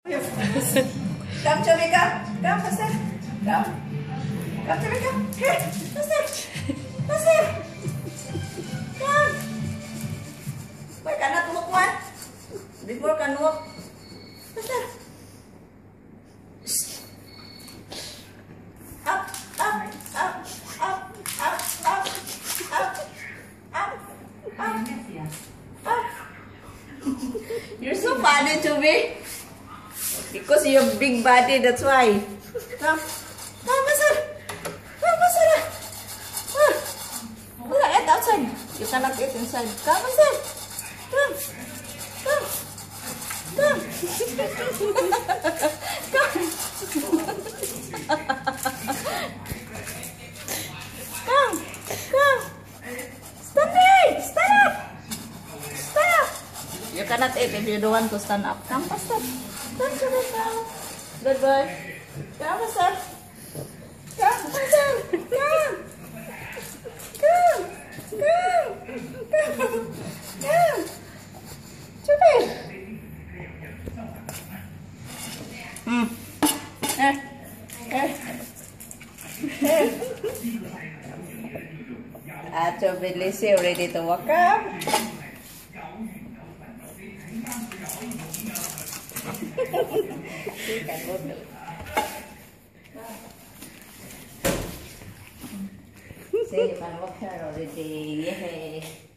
Come, Chobi, come. Come, faster. Come. Come, Chobi, come. Here, faster. Faster. Come. Why cannot walk one? Before can walk. Faster. Up, up, up, up, up, up, up, up, up. You're so funny, Chobi. Because you have big body, that's why. Come. Come, Masar. Come, Masar. Eat outside. You cannot eat inside. Come, Masar. Come. Come. Come. Come. Come. Come. Stand there. Stand up. Stand up. You cannot eat if you don't want to stand up. Come, faster. Come, Chobi, come. Good boy. Come, Masar. Come, Masar. Come. Come. Come. Come. Come. Chobi. Chobi Lizzie ready to walk up. See, you can walk her already. Yay.